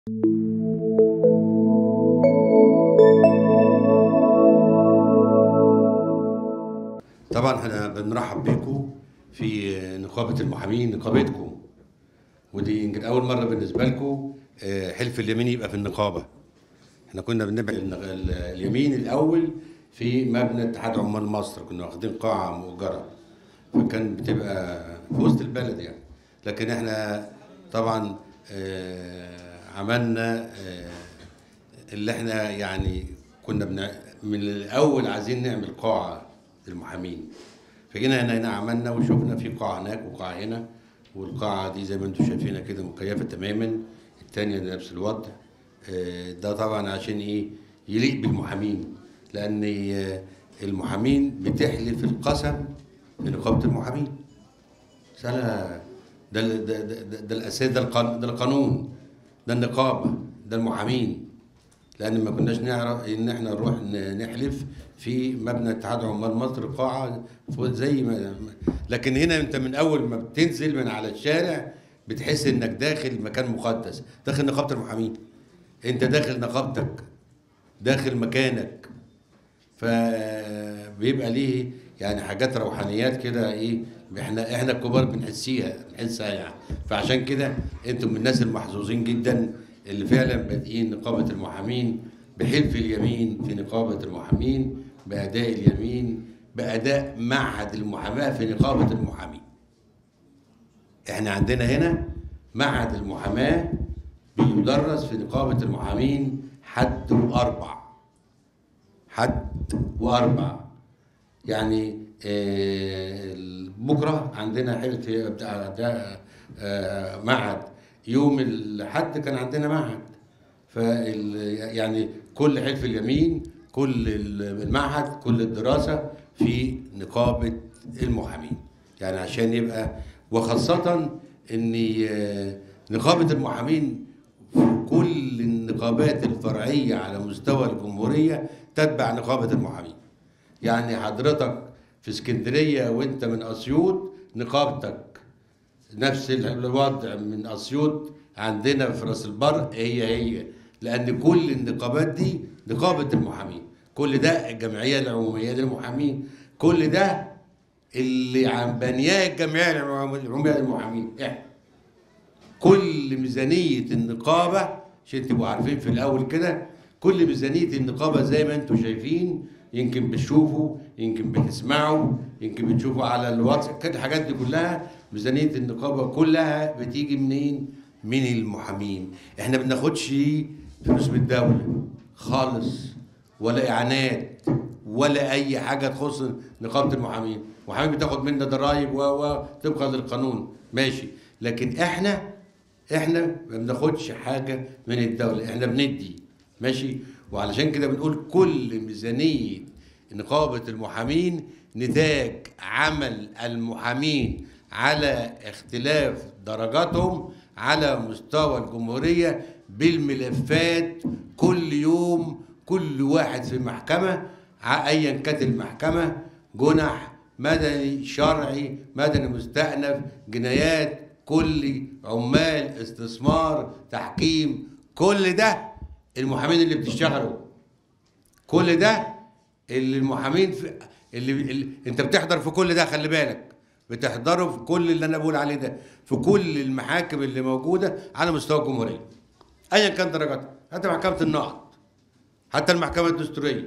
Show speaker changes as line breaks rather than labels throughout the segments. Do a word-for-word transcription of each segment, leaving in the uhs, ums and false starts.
طبعا احنا بنرحب بيكم في نقابه المحامين، نقابتكم، ودي يمكن اول مره بالنسبه لكم حلف اليمين يبقى في النقابه. احنا كنا بنبعد اليمين الاول في مبنى اتحاد عمال مصر، كنا واخدين قاعه مؤجره، فكان بتبقى في وسط البلد يعني. لكن احنا طبعا عملنا اللي احنا يعني كنا من الاول عايزين نعمل قاعه للمحامين، فجينا هنا هنا عملنا وشفنا في قاعه هناك وقاعه هنا، والقاعه دي زي ما انتم شايفينها كده مكيفه تماما، الثانيه نفس الوضع. ده طبعا عشان ايه؟ يليق بالمحامين، لان المحامين بتحلف القسم لنقابه المحامين. سنة ده ده ده, ده, ده الاساس، ده القانون، ده النقابه، ده المحامين. لان ما كناش نعرف ان احنا نروح نحلف في مبنى اتحاد عمال مصر قاعه زي ما، لكن هنا انت من اول ما بتنزل من على الشارع بتحس انك داخل مكان مقدس، داخل نقابه المحامين، انت داخل نقابتك، داخل مكانك. فبيبقى ليه يعني حاجات روحانيات كده، ايه، احنا احنا الكبار بنحسيها بنحسها يعني. فعشان كده انتم من الناس المحظوظين جدا اللي فعلا بادئين نقابه المحامين بحلف اليمين في نقابه المحامين، باداء اليمين، باداء معهد المحاماه في نقابه المحامين. احنا عندنا هنا معهد المحاماه بيدرس في نقابه المحامين حد واربع، حد واربع يعني. آه بكره عندنا حلف ده آه معهد، يوم الاحد كان عندنا معهد. ف يعني كل حلف اليمين، كل المعهد، كل الدراسه في نقابه المحامين، يعني عشان يبقى، وخاصه ان نقابه المحامين كل النقابات الفرعيه على مستوى الجمهوريه تتبع نقابه المحامين. يعني حضرتك في اسكندريه وانت من اسيوط نقابتك نفس الوضع، من اسيوط عندنا في راس البر هي هي، لان كل النقابات دي نقابه المحامين. كل ده الجمعيه العموميه للمحامين، كل ده اللي عم بنياه الجمعيه العموميه للمحامين. احنا كل ميزانيه النقابه، عشان تبقوا عارفين في الاول كده، كل ميزانيه النقابه زي ما انتم شايفين، يمكن بتشوفوا، يمكن بتسمعوا، يمكن بتشوفوا على الواتس، كل الحاجات دي كلها ميزانيه النقابه كلها بتيجي منين؟ من المحامين. احنا ما بناخدش فلوس من الدوله خالص، ولا اعانات، ولا اي حاجه تخص نقابه المحامين. المحامين بتاخد منا ضرائب و طبقا للقانون، ماشي، لكن احنا احنا ما بناخدش حاجه من الدوله، احنا بندي، ماشي. وعلشان كده بنقول كل ميزانيه نقابه المحامين نتاج عمل المحامين على اختلاف درجاتهم على مستوى الجمهوريه بالملفات، كل يوم كل واحد في محكمه ايا كانت المحكمه، جنح، مدني، شرعي، مدني مستأنف، جنايات، كل عمال، استثمار، تحكيم، كل ده المحامين اللي بتشتغلوا، كل ده اللي المحامين في اللي, اللي انت بتحضر في كل ده، خلي بالك بتحضروا في كل اللي انا بقول عليه ده، في كل المحاكم اللي موجوده على مستوى الجمهوريه ايا كان درجاتها، حتى محكمه النقض، حتى المحكمه الدستوريه.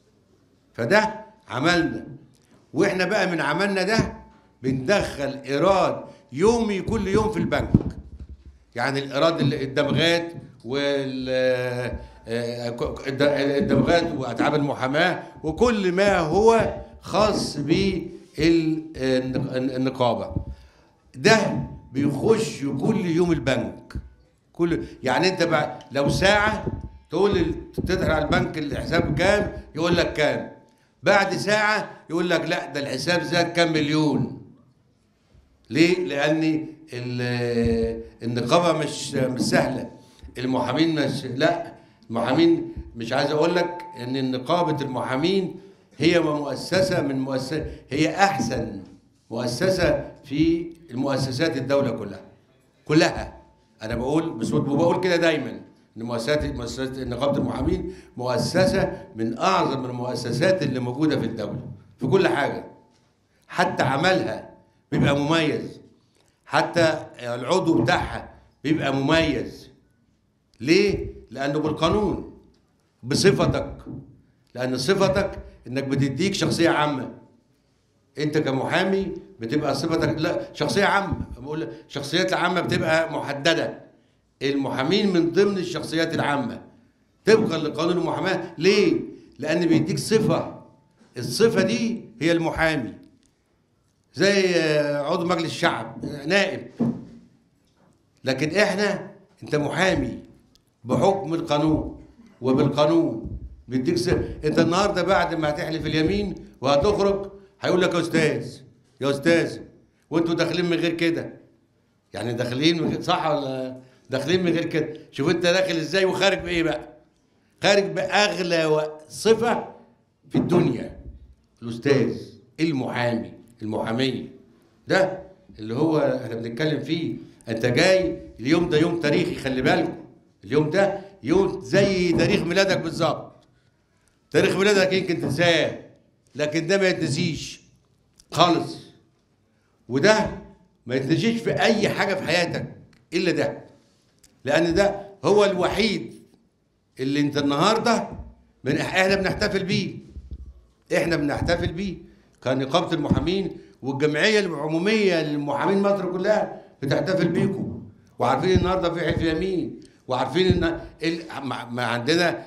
فده عملنا، واحنا بقى من عملنا ده بندخل ايراد يومي كل يوم في البنك، يعني الايراد الدمغات وال الدمغات واتعاب المحاماه وكل ما هو خاص بالنقابه ده بيخش كل يوم البنك. كل يعني انت بقى لو ساعه تقول تدخل على البنك الحساب كام، يقول لك كام، بعد ساعه يقول لك لا ده الحساب زاد كام مليون. ليه؟ لان النقابه مش مش سهله، المحامين مش، لا المحامين مش عايز اقول لك ان نقابه المحامين هي مؤسسه من مؤسسه، هي احسن مؤسسه في المؤسسات الدوله كلها كلها. انا بقول بصوت وبقول كده دايما، ان مؤسسات مؤسسات نقابه المحامين مؤسسه من اعظم المؤسسات اللي موجوده في الدوله في كل حاجه، حتى عملها بيبقى مميز، حتى العضو بتاعها بيبقى مميز. ليه؟ لانه بالقانون، بصفتك، لان صفتك انك بتديك شخصيه عامه. انت كمحامي بتبقى صفتك لا شخصيه عامه، بقول الشخصيات العامه بتبقى محدده، المحامين من ضمن الشخصيات العامه طبقا لقانون المحاماه. ليه؟ لان بيديك صفه، الصفه دي هي المحامي، زي عضو مجلس الشعب، نائب. لكن احنا انت محامي بحكم القانون وبالقانون بيديك صفه. انت النهارده بعد ما هتحلف اليمين وهتخرج هيقول لك يا استاذ يا استاذ، وانتوا داخلين من غير كده، يعني داخلين من غير، صح ولا داخلين من غير كده؟ شوف انت داخل ازاي وخارج بايه بقى؟ خارج باغلى صفه في الدنيا، الاستاذ، المحامي، المحاميه. ده اللي هو احنا بنتكلم فيه. انت جاي اليوم ده يوم تاريخي، خلي بالكم، اليوم ده يوم زي تاريخ ميلادك بالظبط. تاريخ ميلادك يمكن تنساه، لكن ده ما يتنسيش خالص، وده ما يتنسيش في اي حاجه في حياتك الا ده، لان ده هو الوحيد اللي انت النهارده من احنا بنحتفل بيه. احنا بنحتفل بيه كنقابه المحامين، والجمعيه العموميه للمحامين مصر كلها بتحتفل بيكم، وعارفين النهارده في حلف يمين، وعارفين ان ما عندنا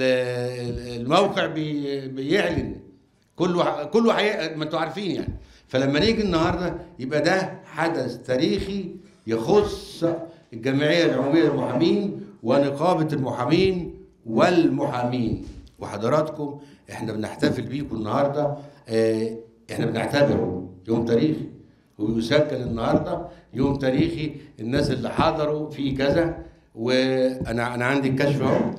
الموقع بيعلن كله كله حقيقة، ما انتوا عارفين يعني. فلما نيجي النهارده يبقى ده حدث تاريخي يخص الجمعيه العموميه للمحامين ونقابه المحامين والمحامين. وحضراتكم احنا بنحتفل بيكم النهارده، اه احنا بنعتبره يوم تاريخي، ويسجل النهارده يوم تاريخي. الناس اللي حضروا فيه كذا، وانا انا عندي الكشف اهو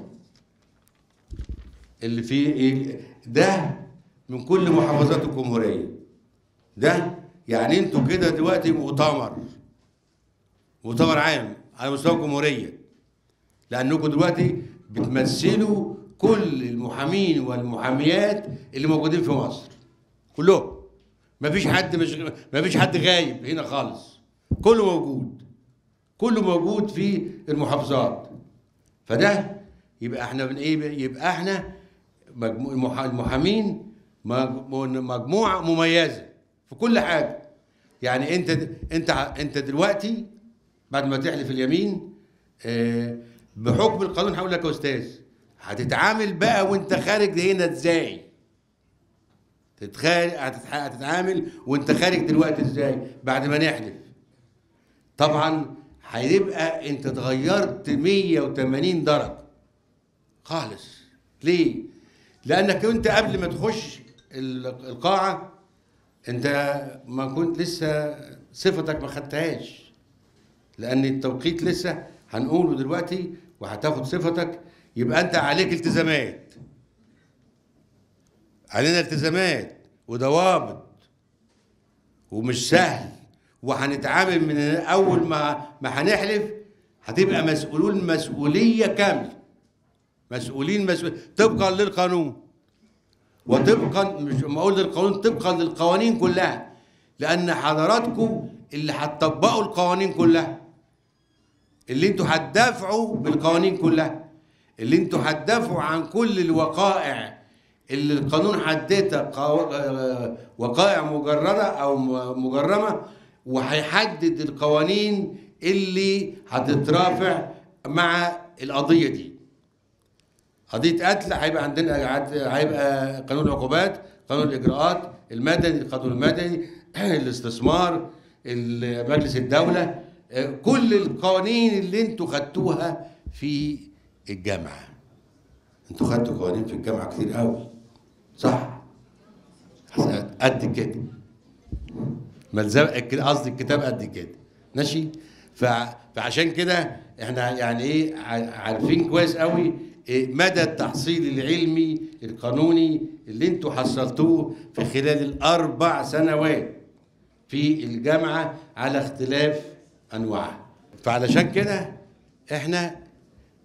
اللي فيه ايه ده من كل محافظات الجمهوريه. ده يعني انتوا كده دلوقتي مؤتمر مؤتمر عام على مستوى الجمهوريه، لانكم دلوقتي بتمثلوا كل المحامين والمحاميات اللي موجودين في مصر كلهم. مفيش حد مش مفيش حد غايب هنا خالص، كله موجود، كله موجود في المحافظات. فده يبقى احنا من ايه؟ يبقى احنا المحامين مجموعه مميزه في كل حاجه. يعني انت انت انت دلوقتي بعد ما تحلف اليمين بحكم القانون هقول لك يا استاذ، هتتعامل بقى وانت خارج هنا ازاي؟ هتتعامل وانت خارج دلوقتي ازاي بعد ما نحلف؟ طبعا هيبقى انت اتغيرت مية وتمانين درجه خالص. ليه؟ لانك انت قبل ما تخش القاعه انت ما كنت لسه صفتك ما خدتهاش، لان التوقيت لسه هنقوله دلوقتي وهتاخد صفتك. يبقى انت عليك التزامات، علينا التزامات وضوابط، ومش سهل. وهنتعامل من اول ما ما هنحلف هتبقى مسؤولون مسؤوليه كامله، مسؤولين مسؤول طبقا للقانون، وطبقا مش ما اقول للقانون، طبقا للقوانين كلها، لان حضراتكم اللي هتطبقوا القوانين كلها، اللي انتوا هتدافعوا بالقوانين كلها، اللي انتوا هتدافعوا عن كل الوقائع اللي القانون حددها، وقائع مجرده او مجرمه، وهيحدد القوانين اللي هتترافع مع القضيه دي. قضيه قتل هيبقى عندنا، هيبقى قانون العقوبات، قانون الاجراءات المدني، القانون المدني، الاستثمار، مجلس الدوله، كل القوانين اللي انتوا خدتوها في الجامعه. انتوا خدتوا قوانين في الجامعه كتير قوي، صح؟ قد كده ملزم، قصدي الكتاب قد كده، ماشي؟ فعشان كده احنا يعني ايه عارفين كويس قوي إيه مدى التحصيل العلمي القانوني اللي انتوا حصلتوه في خلال الاربع سنوات في الجامعه على اختلاف انواعها. فعلشان كده احنا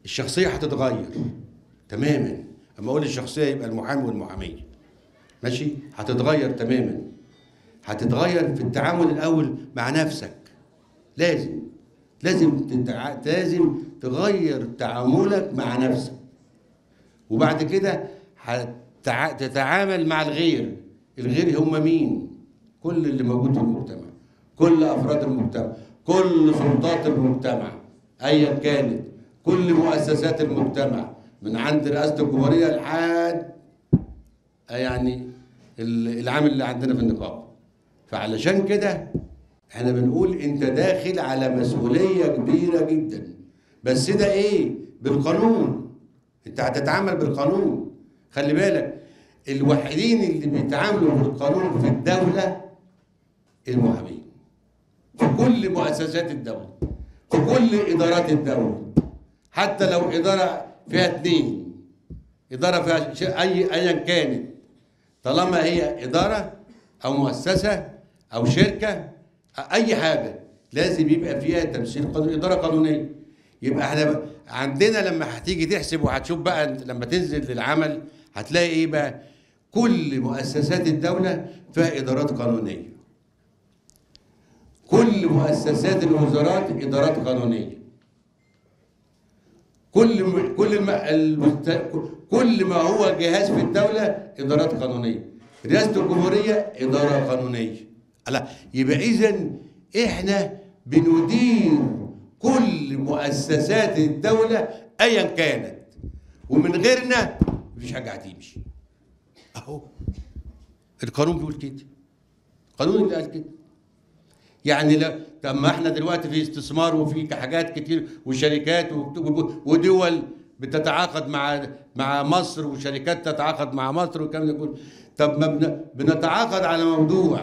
الشخصيه هتتغير تماما. اما اقول الشخصيه يبقى المحامي والمحاميه، ماشي؟ هتتغير تماما. هتتغير في التعامل الاول مع نفسك، لازم لازم تتع... لازم تغير تعاملك مع نفسك، وبعد كده هتتع... تتعامل مع الغير. الغير هم مين؟ كل اللي موجود في المجتمع، كل افراد المجتمع، كل سلطات المجتمع ايا كانت، كل مؤسسات المجتمع من عند رئاسه الجمهوريه لحد يعني العامل اللي عندنا في النقابه. فعلشان كده احنا بنقول انت داخل على مسؤوليه كبيره جدا، بس ده ايه؟ بالقانون. انت هتتعامل بالقانون. خلي بالك الوحيدين اللي بيتعاملوا بالقانون في الدوله المحامين، في كل مؤسسات الدوله، في كل ادارات الدوله. حتى لو اداره فيها اثنين، اداره فيها اي ايا كانت، طالما هي اداره او مؤسسه او شركه اي حاجه، لازم يبقى فيها تمثيل قانوني، اداره قانونيه. يبقى احنا عندنا لما هتيجي تحسب وهتشوف بقى لما تنزل للعمل هتلاقي ايه بقى؟ كل مؤسسات الدوله فيها ادارات قانونيه، كل مؤسسات الوزارات ادارات قانونيه، كل كل ما كل ما هو جهاز في الدوله ادارات قانونيه، رئاسه الجمهوريه اداره قانونيه. لا يبقى اذا احنا بندير كل مؤسسات الدوله ايا كانت، ومن غيرنا مفيش حاجه هتمشي. اهو القانون بيقول كده، القانون اللي قال كده. يعني لا، طب ما احنا دلوقتي في استثمار وفي حاجات كتير وشركات ودول بتتعاقد مع مع مصر وشركات تتعاقد مع مصر والكلام ده كله. طب ما بنتعاقد على موضوع،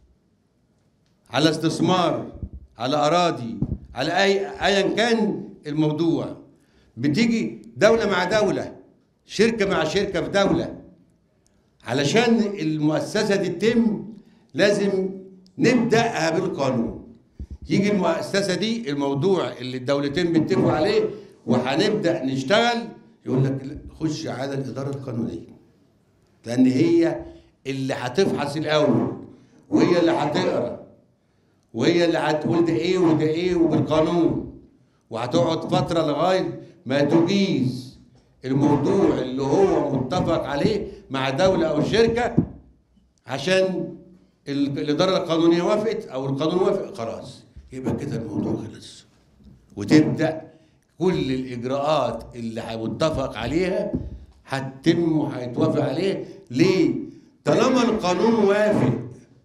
على استثمار، على اراضي، على اي ايا كان الموضوع، بتيجي دوله مع دوله، شركه مع شركه في دوله، علشان المؤسسه دي تتم لازم نبداها بالقانون. يجي المؤسسه دي الموضوع اللي الدولتين بيتفقوا عليه وهنبدا نشتغل، يقول لك خش على الاداره القانونيه، لان هي اللي هتفحص الاول، وهي اللي هتقرا، وهي اللي هتقول ده ايه وده ايه وبالقانون، وهتقعد فتره لغايه ما تجيز الموضوع اللي هو متفق عليه مع دوله او شركه، عشان الاداره القانونيه وافقت او القانون وافق، خلاص يبقى كده الموضوع خلص. وتبدا كل الاجراءات اللي متفق عليها هتتم وهيتوافق عليه. ليه؟ طالما القانون وافق،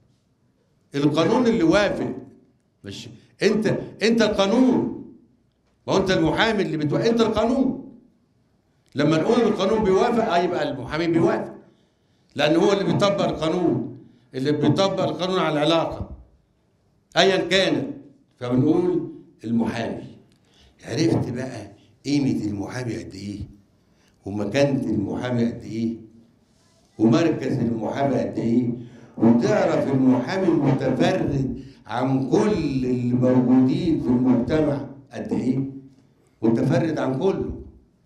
القانون اللي وافق، مش انت انت القانون، ما هو انت المحامي اللي بتوافق، انت القانون. لما نقول القانون بيوافق اه يبقى المحامي بيوافق، لان هو اللي بيطبق القانون، اللي بيطبق القانون على العلاقه ايا كانت. فبنقول المحامي. عرفت بقى قيمه المحامي قد ايه؟ ومكانه المحامي قد ايه؟ ومركز المحامي قد ايه؟ وتعرف المحامي المتفرد عن كل اللي موجودين في المجتمع قد ايه؟ متفرد عن كله.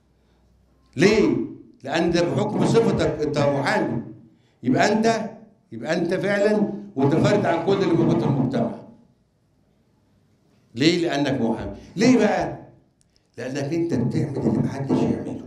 ليه؟ لان ده بحكم صفتك انت محامي، يبقى انت يبقى انت فعلا متفرد عن كل اللي موجود في المجتمع. ليه؟ لانك محامي. ليه بقى؟ لانك انت بتعمل اللي محدش يعمله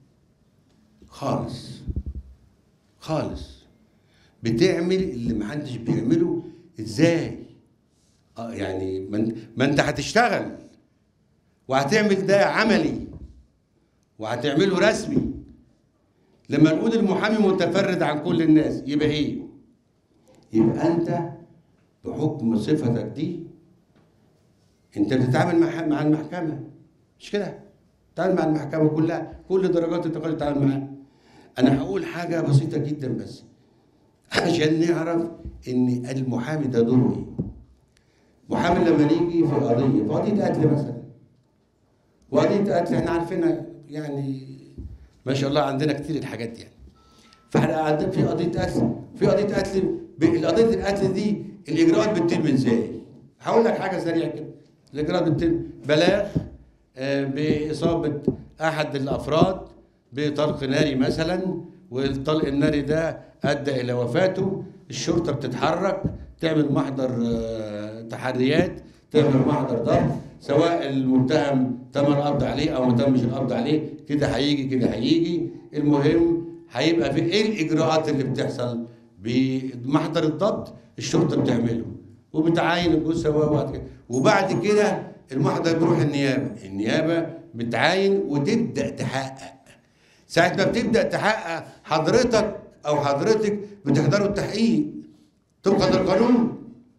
خالص خالص. بتعمل اللي محدش بيعمله. ازاي؟ اه يعني ما انت هتشتغل وهتعمل ده عملي وهتعمله رسمي. لما نقول المحامي متفرد عن كل الناس يبقى ايه؟ يبقى انت بحكم صفتك دي انت بتتعامل مع مع المحكمه، مش كده؟ بتتعامل مع المحكمه كلها، كل درجات التقاضي بتتعامل معاها. انا هقول حاجه بسيطه جدا بس عشان نعرف ان المحامي ده دوره ايه. محامي لما نيجي في قضيه، في قضيه قتل مثلا، وقضيه قتل احنا عارفينها يعني ما شاء الله عندنا كتير الحاجات دي يعني. فاحنا قاعدين في قضيه قتل، في قضيه قتل، قضيه القتل دي الاجراءات بتتم ازاي؟ هقول لك حاجه سريعه كده. الاجراءات بتتم بلاغ آه باصابه احد الافراد بطلق ناري مثلا، والطلق الناري ده ادى الى وفاته، الشرطه بتتحرك تعمل محضر تحريات، تعمل محضر ضبط، سواء المتهم تم القبض عليه او ما تمش القبض عليه، كده هيجي كده هيجي. المهم هيبقى في ايه الاجراءات اللي بتحصل بمحضر الضبط، الشرطه بتعمله وبتعاين الجثه وبعد كده، وبعد كده المحضر بيروح النيابه، النيابه بتعاين وتبدا تحقق. ساعه ما بتبدا تحقق حضرتك او حضرتك بتحضروا التحقيق طبقا للقانون.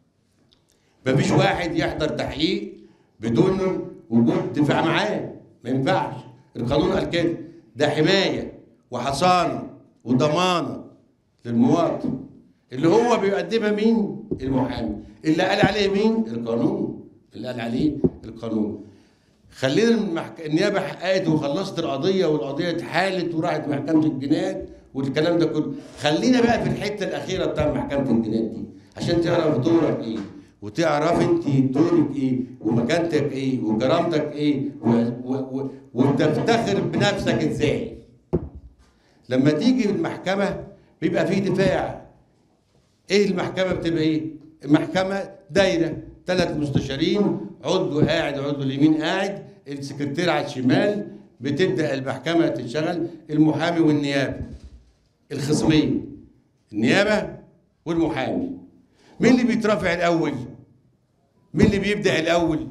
مفيش واحد يحضر تحقيق بدون وجود دفاع معاه، ما ينفعش. القانون قال كده، ده حمايه وحصانه وضمانه للمواطن. اللي هو بيقدمها مين؟ المحامي. اللي قال عليه مين؟ القانون. اللي قال عليه القانون. خلينا المحك... النيابه حققت وخلصت القضيه، والقضيه اتحالت وراحت محكمه الجنايات والكلام ده كله. خلينا بقى في الحته الاخيره بتاع محكمه الجنايات دي عشان تعرف دورك ايه، وتعرف انت دورك ايه، ومكانتك ايه، وكرامتك ايه، و... و... و... وتفتخر بنفسك ازاي. لما تيجي المحكمه بيبقى فيه دفاع. ايه المحكمه بتبقى ايه؟ المحكمه دايره، ثلاث مستشارين، عضو قاعد عضو اليمين قاعد، السكرتير على الشمال، بتبدا المحكمه تشتغل، المحامي والنيابه الخصمين، النيابه والمحامي. مين اللي بيترافع الاول؟ مين اللي بيبدا الاول؟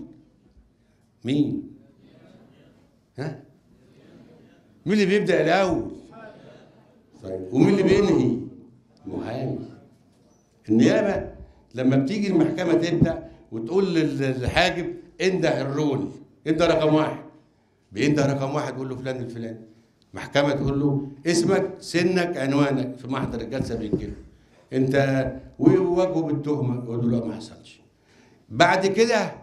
مين؟ ها؟ مين اللي بيبدا الاول؟ طيب ومين اللي بينهي؟ المحامي. النيابه لما بتيجي المحكمه تبدا وتقول للحاجب انده الرول، انده رقم واحد، بينده رقم واحد يقول له فلان الفلاني. محكمه تقول له اسمك سنك عنوانك في محضر الجلسه بينكره انت وواجهه بالتهمه، يقول له لا ما حصلش. بعد كده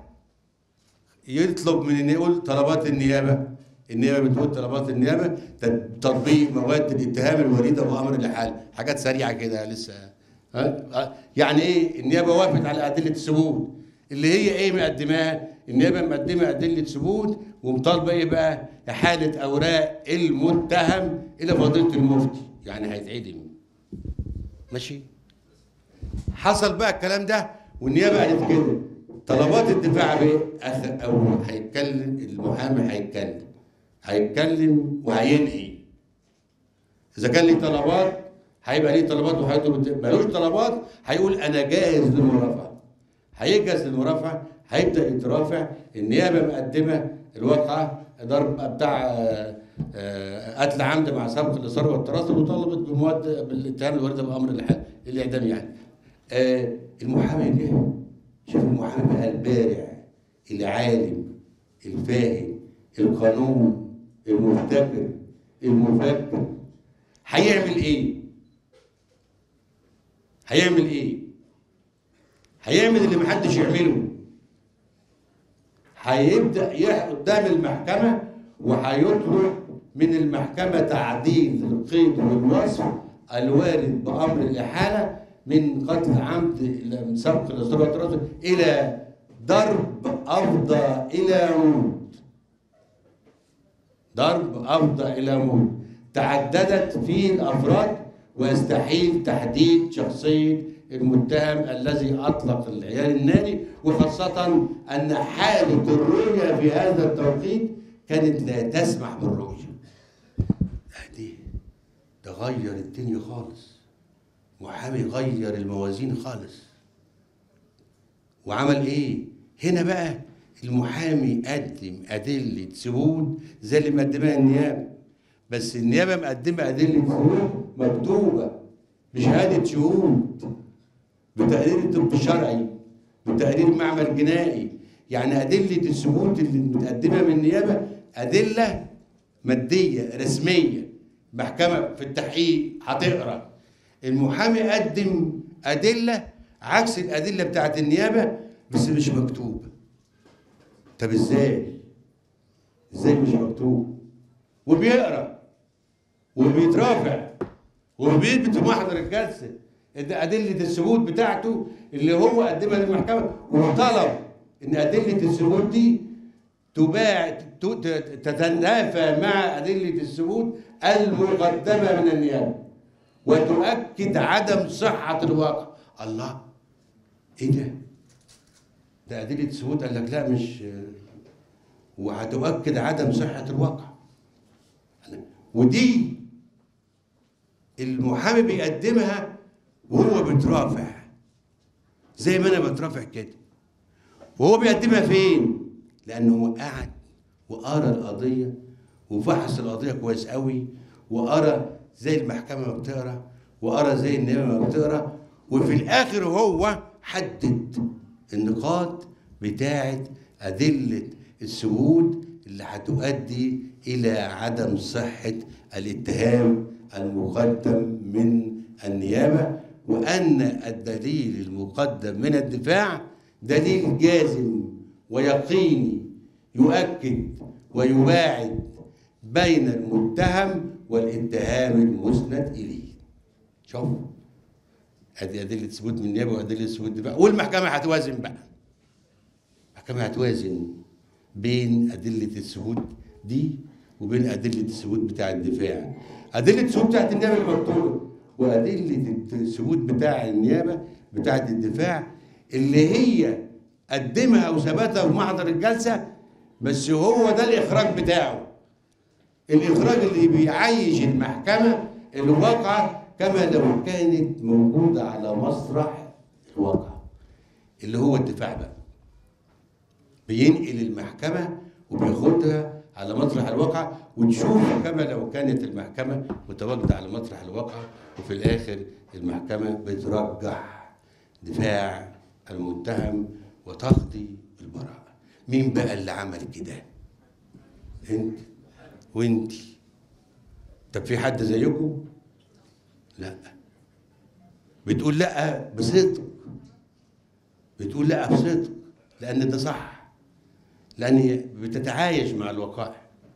يطلب من يقول طلبات النيابه، النيابه بتقول طلبات النيابه تطبيق مواد الاتهام الوريده وامر الاحاله، حاجات سريعه كده لسه. ها يعني ايه؟ النيابه وافقت على ادله الثبوت اللي هي ايه مقدماها؟ النيابه مقدمه ادله ثبوت ومطالبه ايه بقى؟ احاله اوراق المتهم الى فضيله المفتي، يعني هيتعدم. ماشي؟ حصل بقى الكلام ده والنيابه قالت كده، طلبات الدفاع بايه؟ اخر اول هيتكلم المحامي، هيتكلم هيتكلم وهينهي. اذا كان ليه طلبات هيبقى ليه طلبات وهيطلب، ملوش طلبات هيقول انا جاهز للمرافعه. هيجهز للمرافعه، هيبدا يترافع. النيابه مقدمه الواقعه ضرب بتاع قتل عمد مع سبق الاصرار والتراصد، وطلبت بمواد بالاتهام الوارده بامر الحال الاعدام. يعني آه المحامي ده، شوف المحامي بقى البارع العالم الفاهم القانون المبتكر المفكر، هيعمل ايه؟ هيعمل ايه؟ هيعمل اللي محدش يعمله. هيبدأ قدام المحكمة وهيطلب من المحكمة تعديل القيد والوصف الوارد بأمر الإحالة من قتل عمد من سبق الإصرار والتراصد إلى ضرب أفضى إلى موت. ضرب أفضى إلى موت. تعددت فيه الأفراد ويستحيل تحديد شخصية المتهم الذي أطلق العيار الناري، وخاصة أن حالة الرؤية في هذا التوقيت كانت لا تسمح بالرؤية. دي ده غير الدنيا خالص. محامي غير الموازين خالص. وعمل إيه؟ هنا بقى المحامي قدم أدلة ثبوت زي اللي مقدمها النيابة، بس النيابة مقدمة أدلة ثبوت مكتوبة بشهادة شهود، بتقرير الطب الشرعي، بتقرير معمل جنائي. يعني أدلة الثبوت اللي متقدمة من النيابة أدلة مادية رسمية. محكمة في التحقيق هتقرأ. المحامي قدم أدلة عكس الأدلة بتاعت النيابة بس مش مكتوبة. طب إزاي؟ إزاي مش مكتوب؟ وبيقرأ وبيترافع وبيثبت في محضر الجلسة أدلة الثبوت بتاعته اللي هو قدمها للمحكمة، وطلب إن أدلة الثبوت دي تباعد تتنافى مع أدلة الثبوت المقدمة من النيابة وتؤكد عدم صحة الواقع. الله، إيه ده؟ ده أدلة الثبوت قال لك لا مش، وهتؤكد عدم صحة الواقع. ودي المحامي بيقدمها وهو بيترافع زي ما أنا بترافع كده، وهو بيقدمها فين؟ لأنه قعد وقرا القضية وفحص القضية كويس قوي، وقرا زي المحكمة ما بتقرا، وقرا زي النيابة ما بتقرا، وفي الآخر هو حدد النقاط بتاعة أدلة الثبوت اللي هتؤدي إلى عدم صحة الاتهام المقدم من النيابة، وأن الدليل المقدم من الدفاع دليل جازم ويقيني يؤكد ويباعد بين المتهم والاتهام المسند إليه. شوف، ادي أدلة ثبوت من النيابة وأدلة ثبوت الدفاع، والمحكمة هتوازن بقى. المحكمة هتوازن بين أدلة الثبوت دي وبين أدلة الثبوت بتاع الدفاع. أدلة الثبوت بتاعت النيابة المكتوبة وأدلة الثبوت بتاع النيابة بتاعت الدفاع اللي هي قدمها أو ثبتها في محضر الجلسة، بس هو ده الإخراج بتاعه. الإخراج اللي بيعيش المحكمة الواقعة كما لو كانت موجودة على مسرح الواقع، اللي هو الدفاع بقى. بينقل المحكمة وبياخدها على مسرح الواقع، وتشوف كما لو كانت المحكمة متواجدة على مسرح الواقع، وفي الآخر المحكمة بترجح دفاع المتهم وتقضي البراءة. مين بقى اللي عمل كده؟ انت وانت. طب في حد زيكم؟ لا. بتقول لا بصدق، بتقول لا بصدق لأن ده صح، لأن بتتعايش مع الوقائع.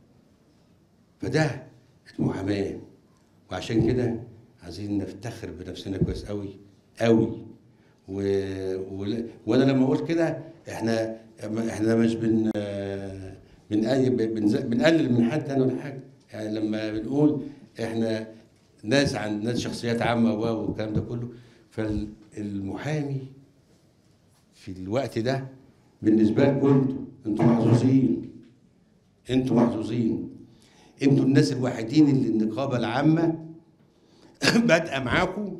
فده المحاماة، وعشان كده عايزين نفتخر بنفسنا كويس قوي قوي. و... و... وانا لما اقول كده احنا احنا مش بن بن بنقلل من حد تاني ولا حاجه، يعني لما بنقول احنا ناس عن ناس شخصيات عامه والكلام ده كله. فالمحامي في الوقت ده بالنسبه لكم انتوا انتوا محظوظين، انتوا محظوظين، انتوا الناس الوحيدين اللي النقابه العامه بادئه معاكم.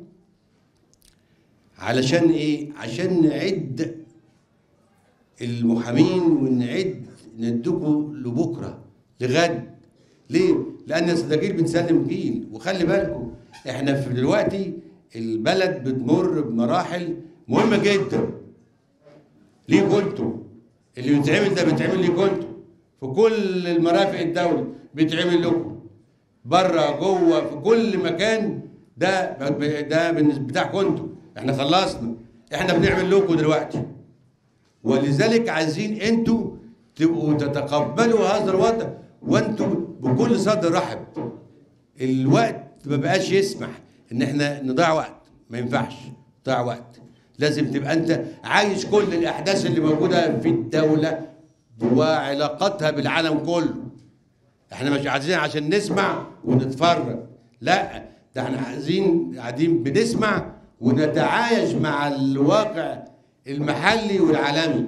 علشان ايه؟ عشان نعد المحامين ونعد ندكوا لبكره لغد. ليه؟ لان السجاجير بنسلم جيل. وخلي بالكم احنا في دلوقتي البلد بتمر بمراحل مهمه جدا ليكوا انتوا. اللي بيتعمل ده بيتعمل ليكوا انتوا في كل المرافق الدوله، بيتعمل لكم بره جوه في كل مكان. ده ده بالنسبه بتاعكم انتوا. احنا خلصنا، احنا بنعمل لكم دلوقتي، ولذلك عايزين انتوا تبقوا تتقبلوا هذا الوضع وانتوا بكل صدر رحب. الوقت ما بقاش يسمح ان احنا نضيع وقت، ما ينفعش نضيع وقت. لازم تبقى انت عايش كل الاحداث اللي موجوده في الدوله وعلاقتها بالعالم كله. احنا مش عايزين عشان نسمع ونتفرج، لا، ده احنا عايزين قاعدين بنسمع ونتعايش مع الواقع المحلي والعالمي.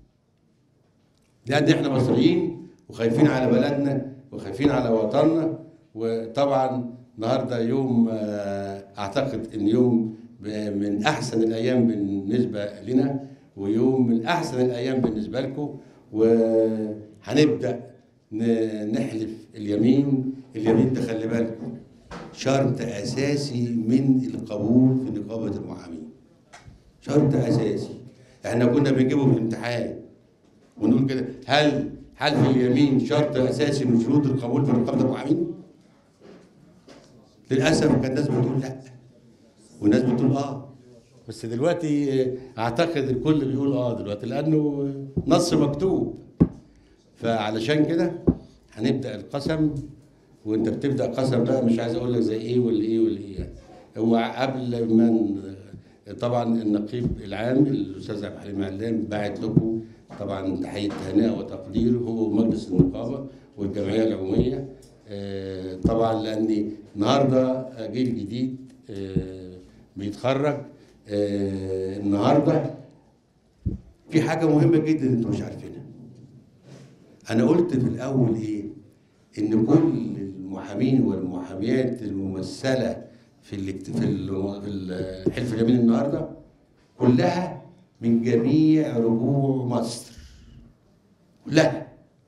لأن احنا مصريين وخايفين على بلدنا وخايفين على وطننا. وطبعا النهارده يوم اعتقد ان يوم من احسن الايام بالنسبه لنا، ويوم من احسن الايام بالنسبه لكم. وهنبدا نحلف اليمين. اليمين ده خلي بالكم شرط اساسي من القبول في نقابه المحامين، شرط اساسي. احنا كنا بنجيبه في الامتحان ونقول كده، هل حلف اليمين شرط اساسي من شروط القبول في نقابه المحامين؟ للاسف كان الناس بتقول لا والناس بتقول اه، بس دلوقتي اعتقد الكل بيقول اه دلوقتي لانه نص مكتوب. فعلشان كده هنبدا القسم. وانت بتبدا قسم بقى مش عايز اقول لك زي ايه ولا ايه ولا ايه يعني. هو قبل ما طبعا النقيب العام الاستاذ عبد الحليم علام باعت لكم طبعا تحية هناء وتقدير هو مجلس النقابة والجمعية العمومية. آه، طبعا لأن النهارده جيل جديد آه، بيتخرج. آه، النهارده في حاجة مهمة جدا انتوا مش عارفينها. أنا قلت في الأول إيه؟ إن كل المحامين والمحاميات الممثلة في الاكت... في ال- في الحلف اليمين النهارده كلها من جميع ربوع مصر. كلها.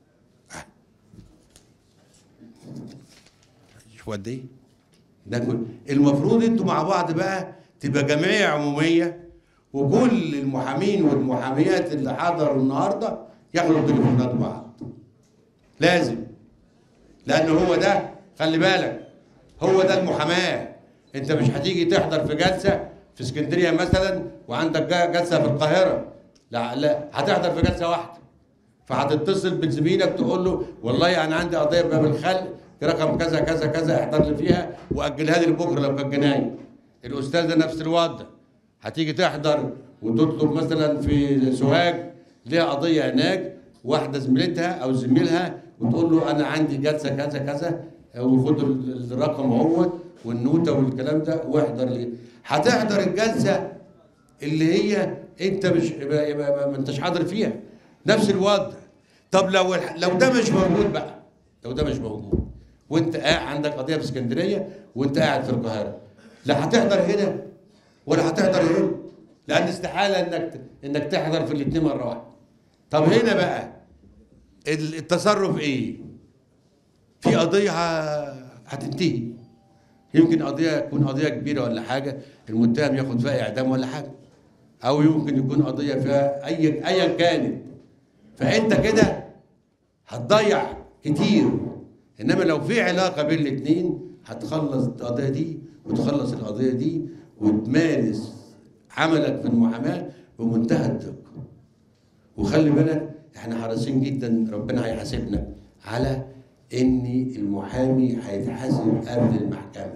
شوف قد إيه؟ ده كل المفروض انتوا مع بعض بقى تبقى جمعية عمومية، وكل المحامين والمحاميات اللي حضروا النهارده ياخدوا تليفونات بعض. لازم. لأن هو ده، خلي بالك، هو ده المحاماة. أنت مش هتيجي تحضر في جلسة في اسكندرية مثلا وعندك جلسة في القاهرة. لا لا، هتحضر في جلسة واحدة. فهتتصل بزميلك تقول له والله أنا عندي قضية باب الخلق رقم كذا كذا كذا احضر لي فيها وأجلها لي لبكرة لو كانت جناية. الأستاذة نفس الوضع. هتيجي تحضر وتطلب مثلا في سوهاج ليها قضية هناك، واحدة زميلتها أو زميلها وتقول له أنا عندي جلسة كذا كذا وخد الرقم اهوت والنوتة والكلام ده واحضر لي. هتحضر الجلسة اللي هي أنت مش ما أنتش حاضر فيها. نفس الوضع. طب لو لو ده مش موجود بقى، لو ده مش موجود وأنت قاعد عندك قضية في اسكندرية وأنت قاعد في القاهرة، لا هتحضر هنا ولا هتحضر هنا، لأن استحالة إنك إنك تحضر في الاثنين مرة واحدة. طب هنا بقى التصرف إيه؟ في قضية هتنتهي. يمكن قضية تكون قضية كبيرة ولا حاجة، المتهم ياخد فيها إعدام ولا حاجة. أو يمكن يكون قضية فيها أي أيا كانت. فأنت كده هتضيع كتير. إنما لو في علاقة بين الاثنين هتخلص القضية دي وتخلص القضية دي وتمارس عملك في المحاماة بمنتهى الدقة. وخلي بالك احنا حريصين جدا، ربنا هيحاسبنا على ان المحامي هيتحاسب قبل المحكمة،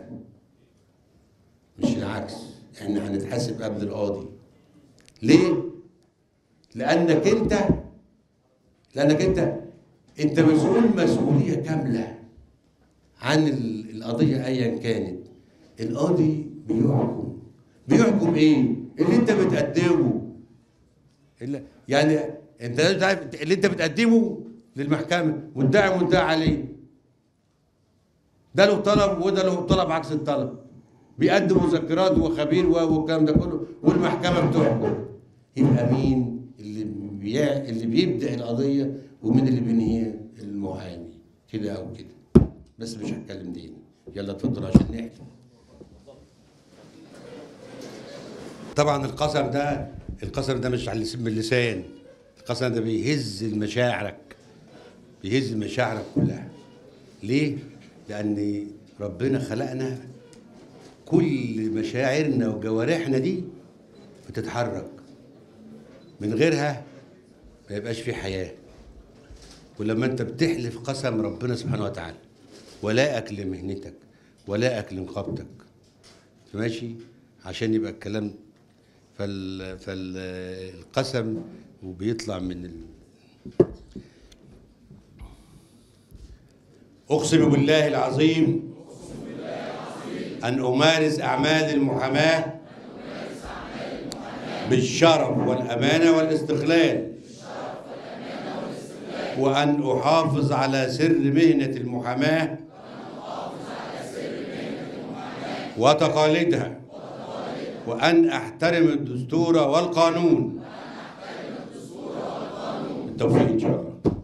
مش العكس. احنا هنتحاسب قبل القاضي. ليه؟ لانك انت لانك انت انت مسؤول مسؤولية كاملة عن القضية ايا كانت. القاضي بيحكم بيحكم ايه؟ اللي انت بتقدمه. يعني انت لازم تعرف اللي انت بتقدمه للمحكمة مدعي مدعي عليه. ده له طلب وده له طلب عكس الطلب. بيقدم مذكرات وخبير والكلام ده كله والمحكمة بتحكم. يبقى مين اللي بيع... اللي بيبدأ القضية ومين اللي بينهيها؟ المحامي. كده او كده. بس مش هتكلم دين. يلا اتفضل عشان نحكي. طبعا القسم ده القسم ده مش على اللسان. القسم ده بيهز مشاعرك، بيهز مشاعرك كلها. ليه؟ لأن ربنا خلقنا كل مشاعرنا وجوارحنا دي بتتحرك. من غيرها ما يبقاش في حياة. ولما أنت بتحلف قسم ربنا سبحانه وتعالى ولاءك لمهنتك ولاءك لنقابتك، ماشي؟ عشان يبقى الكلام فال فالقسم وبيطلع من ال... أقسم بالله العظيم أن أمارس أعمال المحاماة بالشرف والأمانة والاستقلال، وأن أحافظ على سر مهنة المحاماة وتقاليدها، وأن أحترم الدستور والقانون. بالتوفيق إن شاء الله.